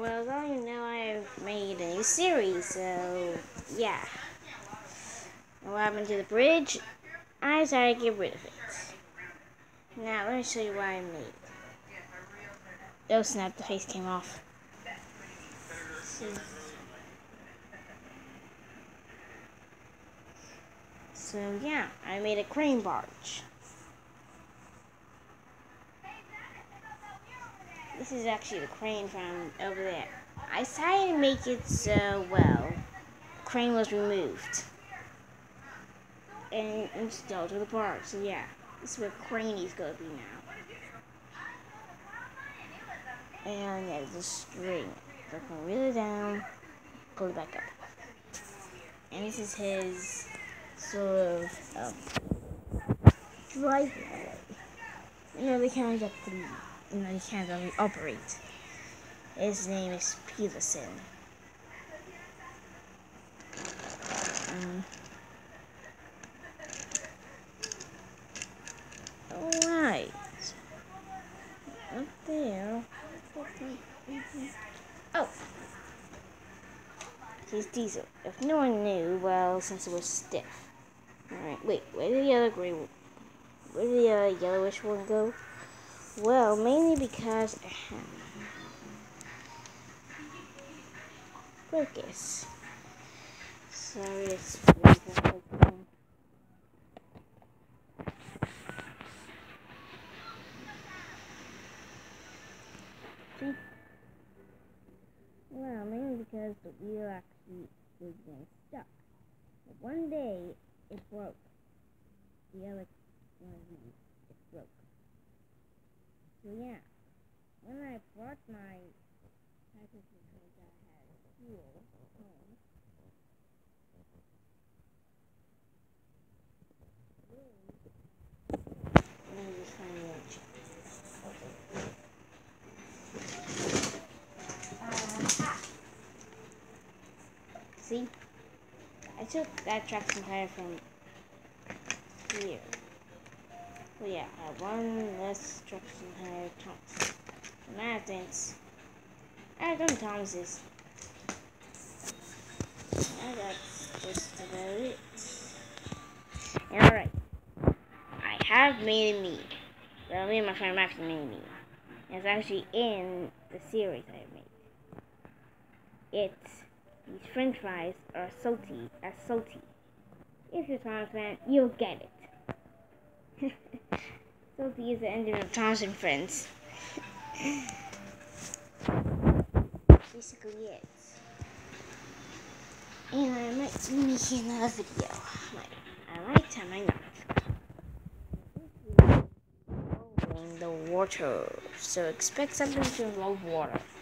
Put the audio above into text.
well, now you know I've made a new series, so yeah. And what happened to the bridge? I decided to get rid of it. Now, let me show you what I made. Oh snap, the face came off. So yeah, I made a crane barge. This is actually the crane from over there. I decided to make it so, well, the crane was removed and installed to the barge. So yeah, this is where Craney's gonna be now. And yeah, there's a string. So I can reel it down, pull it back up. And this is his sort of driveway. You know, they can't get through. You know, they can't really operate. His name is Peterson. Alright. Up there. Oh! He's Diesel. If no one knew, well, since it was stiff. Alright, wait, where did the yellowish one go? Well, mainly because focus. Sorry, it's well, mainly because the wheel actually was getting stuck. But one day, it broke. The other one of these, it broke. So yeah, when I brought my packaging that had fuel home, let me just find the watch. See? I took that traction tire from here. Well, yeah, I have one less traction tire Thomas. Now thanks. I done Thomas's. That's just about it. And alright. I have made a meme. Well, me and my friend Max made a meme. It's actually in the series I made. These french fries are salty as salty. If you're a Thomas fan, you'll get it. Salty is the ending of Thomas and Friends. Basically it. And I might be making another video. I might, I might not. In the water. So expect something to involve water.